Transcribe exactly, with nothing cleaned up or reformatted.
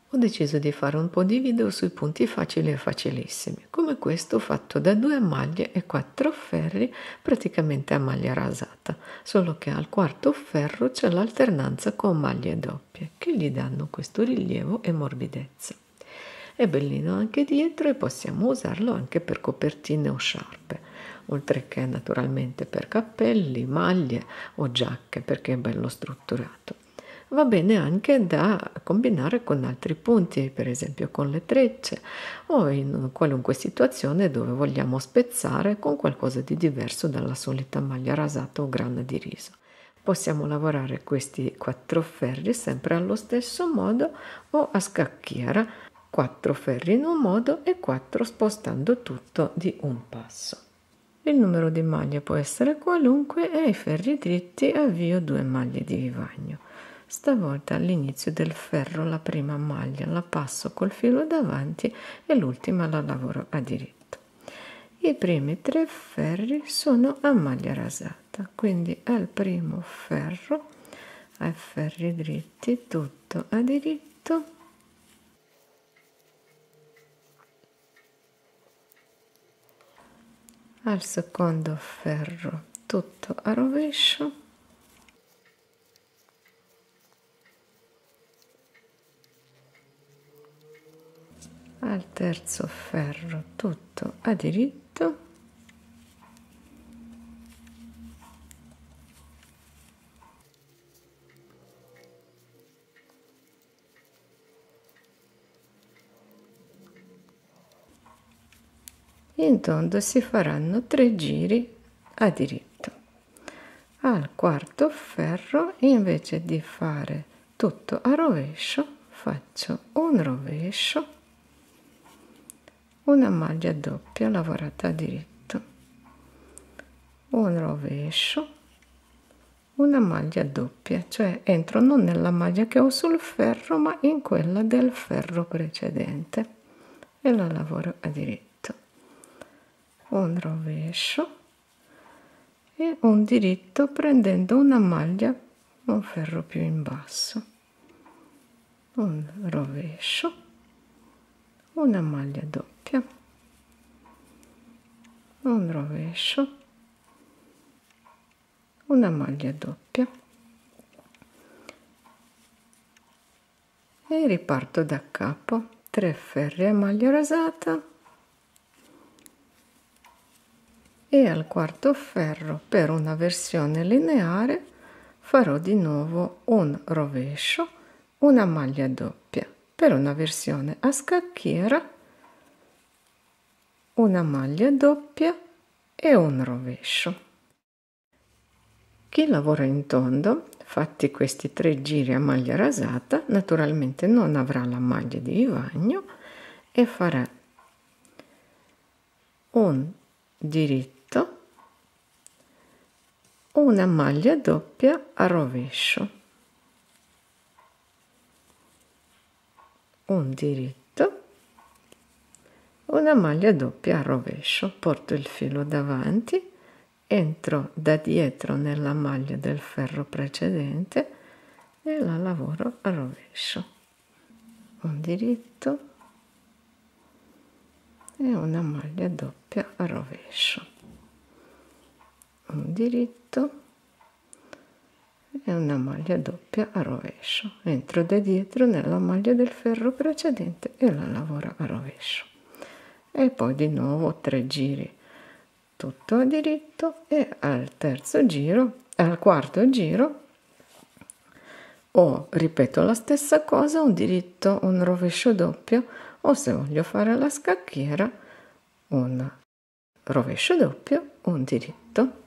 Ho deciso di fare un po' di video sui punti facili e facilissimi, come questo fatto da due maglie e quattro ferri, praticamente a maglia rasata, solo che al quarto ferro c'è l'alternanza con maglie doppie, che gli danno questo rilievo e morbidezza. È bellino anche dietro e possiamo usarlo anche per copertine o sciarpe, oltre che naturalmente per cappelli, maglie o giacche, perché è bello strutturato. Va bene anche da combinare con altri punti, per esempio con le trecce o in qualunque situazione dove vogliamo spezzare con qualcosa di diverso dalla solita maglia rasata o grana di riso. Possiamo lavorare questi quattro ferri sempre allo stesso modo o a scacchiera, quattro ferri in un modo e quattro spostando tutto di un passo. Il numero di maglie può essere qualunque e ai ferri dritti avvio due maglie di vivagno. Stavolta all'inizio del ferro la prima maglia la passo col filo davanti e l'ultima la lavoro a diritto. I primi tre ferri sono a maglia rasata, quindi al primo ferro, ai ferri dritti, tutto a diritto, al secondo ferro tutto a rovescio, al terzo ferro tutto a diritto, in tondo si faranno tre giri a diritto. Al quarto ferro, invece di fare tutto a rovescio, faccio un rovescio, una maglia doppia lavorata a diritto, un rovescio, una maglia doppia, cioè entro non nella maglia che ho sul ferro ma in quella del ferro precedente e la lavoro a diritto, un rovescio e un diritto prendendo una maglia, un ferro più in basso, un rovescio, una maglia doppia, un rovescio, una maglia doppia e riparto da capo, tre ferri a maglia rasata e al quarto ferro per una versione lineare farò di nuovo un rovescio, una maglia doppia, per una versione a scacchiera una maglia doppia e un rovescio. Chi lavora in tondo, fatti questi tre giri a maglia rasata, naturalmente non avrà la maglia di vivagno e farà un diritto, una maglia doppia a rovescio, un diritto, una maglia doppia a rovescio, porto il filo davanti, entro da dietro nella maglia del ferro precedente e la lavoro a rovescio, un diritto e una maglia doppia a rovescio, un diritto e una maglia doppia a rovescio, entro da dietro nella maglia del ferro precedente e la lavoro a rovescio e poi di nuovo tre giri tutto a diritto e al terzo giro, al quarto giro o ripeto la stessa cosa, un diritto, un rovescio doppio o se voglio fare la scacchiera un rovescio doppio, un diritto